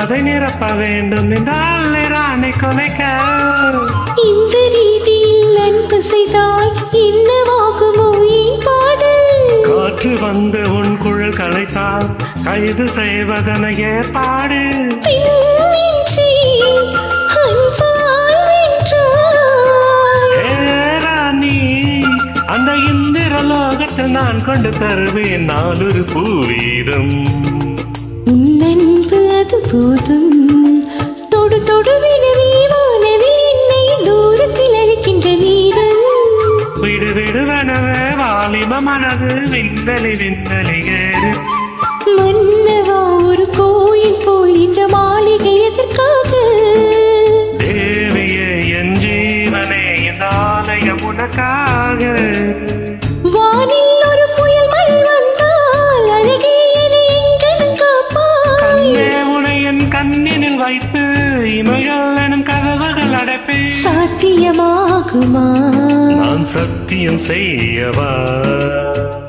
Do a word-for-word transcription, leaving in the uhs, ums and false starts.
அதை நிரப்ப வேண்டும் என்றால் ராணி கொலைக்க இந்த ரீதியில் அன்பு செய்தால் என்னவாகுமோ பாடு காற்று வந்து உன் குழல் கலைத்தால் கைது செய்வதன ஏற்பாடு அந்த இந்திர லோகத்தில் நான் கொண்டு தருவேன் நாலொரு பூவீதம் நண்பு அது போதும் தொடு தொடு வினவி வானவி என்னை தூரத்தில் அழைக்கின்ற நீரம் விடு விடுவனவே வாலிப மனது விண்வெளி விண்வெளி ஏறு மன்னவா ஒரு கோயில் போல் இந்த மாளிகை எதற்காக தேவியே என் ஜீவனே இந்த ஆலயம் உனக்காக வானில் ஒரு புயல் மழை வந்தால் அழகே என்னை எங்கனும் காப்பாய் கண்ணே உனை என் கண்ணினில் வைத்து இமைகள் எனும் கதவுகள் அடைப்பேன் சாத்தியமாகுமா நான் சத்தியம் செய்யவா